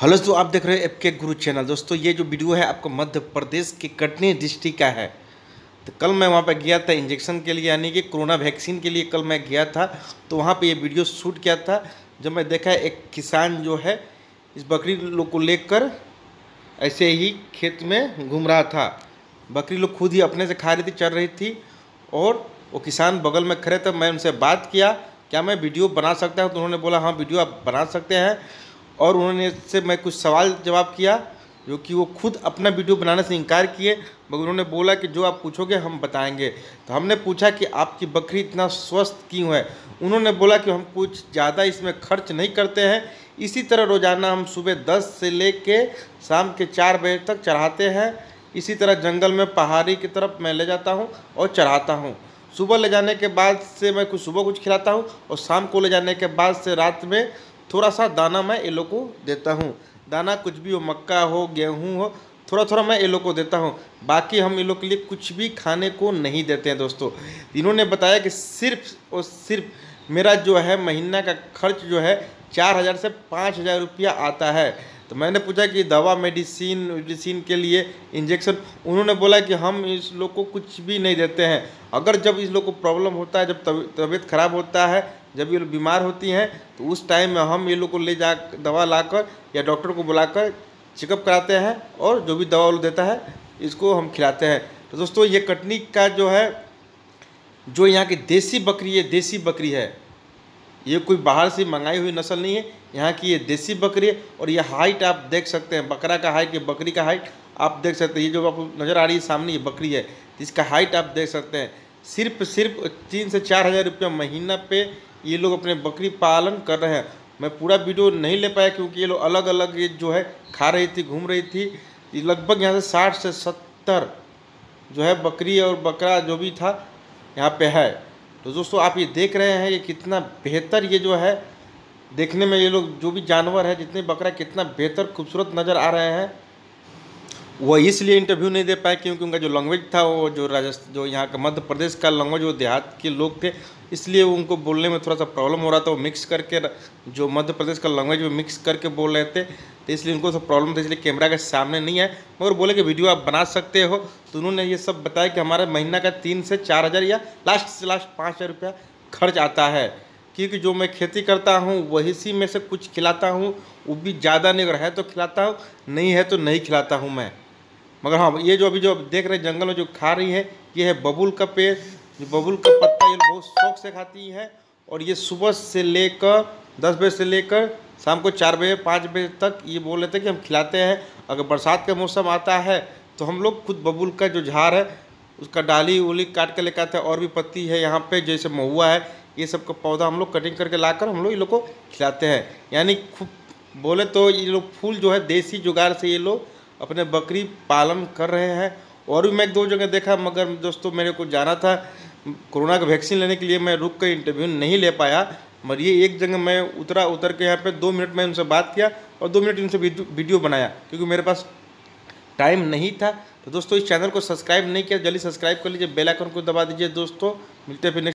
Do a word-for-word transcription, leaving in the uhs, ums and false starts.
Hello दोस्तों, आप देख रहे हैं एपके गुरु चैनल। दोस्तों ये जो वीडियो है आपको मध्य प्रदेश के कटनी डिस्ट्रिक्ट का है। तो कल मैं वहाँ पर गया था इंजेक्शन के लिए, यानी कि कोरोना वैक्सीन के लिए कल मैं गया था। तो वहाँ पे ये वीडियो शूट किया था। जब मैं देखा एक किसान जो है इस बकरी लोग को लेकर ऐसे ही खेत में घूम रहा था। बकरी लोग खुद ही अपने से खा रही थी, चल रही थी, और वो किसान बगल में खड़े थे। मैं उनसे बात किया, क्या मैं वीडियो बना सकता हूँ? तो उन्होंने बोला हाँ वीडियो आप बना सकते हैं। और उन्होंने से मैं कुछ सवाल जवाब किया, जो कि वो खुद अपना वीडियो बनाने से इनकार किए, मगर उन्होंने बोला कि जो आप पूछोगे हम बताएंगे। तो हमने पूछा कि आपकी बकरी इतना स्वस्थ क्यों है? उन्होंने बोला कि हम कुछ ज़्यादा इसमें खर्च नहीं करते हैं, इसी तरह रोज़ाना हम सुबह दस से ले कर शाम के चार बजे तक चढ़ाते हैं। इसी तरह जंगल में पहाड़ी की तरफ मैं ले जाता हूँ और चढ़ाता हूँ। सुबह ले जाने के बाद से मैं कुछ सुबह कुछ खिलाता हूँ, और शाम को ले जाने के बाद से रात में थोड़ा सा दाना मैं ये लोग को देता हूँ। दाना कुछ भी हो, मक्का हो, गेहूँ हो, थोड़ा थोड़ा मैं ये लोग को देता हूँ। बाकी हम ये लोग के लिए कुछ भी खाने को नहीं देते हैं। दोस्तों इन्होंने बताया कि सिर्फ और सिर्फ मेरा जो है महीना का खर्च जो है चार हज़ार से पाँच हज़ार रुपया आता है। तो मैंने पूछा कि दवा, मेडिसिन मेडिसिन के लिए इंजेक्शन, उन्होंने बोला कि हम इस लोग को कुछ भी नहीं देते हैं। अगर जब इस लोग को प्रॉब्लम होता है, जब तबीयत खराब होता है, जब ये लोग बीमार होती हैं, तो उस टाइम में हम ये लोग को ले जा दवा लाकर या डॉक्टर को बुलाकर चेकअप कराते हैं, और जो भी दवा वो देता है इसको हम खिलाते हैं। तो दोस्तों ये कटनी का जो है, जो यहाँ की देसी बकरी है, देसी बकरी है, ये कोई बाहर से मंगाई हुई नस्ल नहीं है। यहाँ की ये देसी बकरी है, और ये हाइट आप देख सकते हैं, बकरा का हाइट, ये बकरी का हाइट आप देख सकते हैं। ये जो आपको नज़र आ रही है सामने, ये बकरी है, इसका हाइट आप देख सकते हैं। सिर्फ सिर्फ तीन से चार हज़ार रुपया महीना पे ये लोग अपने बकरी पालन कर रहे हैं। मैं पूरा वीडियो नहीं ले पाया, क्योंकि ये लोग अलग अलग ये जो है खा रही थी, घूम रही थी। ये लगभग यहाँ से साठ से सत्तर जो है बकरी और बकरा जो भी था यहाँ पे है। तो दोस्तों आप ये देख रहे हैं, ये कितना बेहतर ये जो है देखने में, ये लोग जो भी जानवर है, जितने बकरा, कितना बेहतर खूबसूरत नज़र आ रहे हैं। वो इसलिए इंटरव्यू नहीं दे पाए क्योंकि उनका जो लैंग्वेज था, वो जो राजस्थान, जो यहाँ का मध्य प्रदेश का लैंग्वेज, वो देहात के लोग थे, इसलिए उनको बोलने में थोड़ा सा प्रॉब्लम हो रहा था। वो मिक्स करके, जो मध्य प्रदेश का लैंग्वेज वो मिक्स करके बोल रहे थे, तो इसलिए उनको सब प्रॉब्लम था, इसलिए कैमरा के सामने नहीं है। मगर बोले कि वीडियो आप बना सकते हो। तो उन्होंने ये सब बताया कि हमारा महीना का तीन से चार हज़ार या लास्ट से लास्ट पाँच हज़ार रुपया खर्च आता है, क्योंकि जो मैं खेती करता हूँ वही सी में से कुछ खिलाता हूँ, वो भी ज़्यादा नहीं, अगर है तो खिलाता हूँ, नहीं है तो नहीं खिलाता हूँ मैं। मगर हाँ, ये जो अभी जो देख रहे हैं जंगल में जो खा रही है, ये है बबूल का पेड़। जो बबूल का पत्ता ये बहुत शौक से खाती है, और ये सुबह से लेकर दस बजे से लेकर शाम को चार बजे पाँच बजे तक ये बोल रहे थे कि हम खिलाते हैं। अगर बरसात का मौसम आता है तो हम लोग खुद बबूल का जो झाड़ है उसका डाली उली काट कर लेकर आते हैं, और भी पत्ती है यहाँ पे, जैसे महुआ है, ये सब का पौधा हम लोग कटिंग करके लाकर हम लोग ये लोग को खिलाते हैं। यानी खूब बोले तो ये लोग फूल जो है देसी जुगाड़ से ये लोग अपने बकरी पालन कर रहे हैं। और भी मैं एक दो जगह देखा, मगर दोस्तों मेरे को जाना था कोरोना का वैक्सीन लेने के लिए, मैं रुक कर इंटरव्यू नहीं ले पाया। मगर ये एक जगह मैं उतरा, उतर के यहाँ पे दो मिनट मैं उनसे बात किया और दो मिनट उनसे वीडियो बनाया, क्योंकि मेरे पास टाइम नहीं था। तो दोस्तों इस चैनल को सब्सक्राइब नहीं किया, जल्दी सब्सक्राइब कर लीजिए, बेल आइकन को दबा दीजिए। दोस्तों मिलते हैं फिर।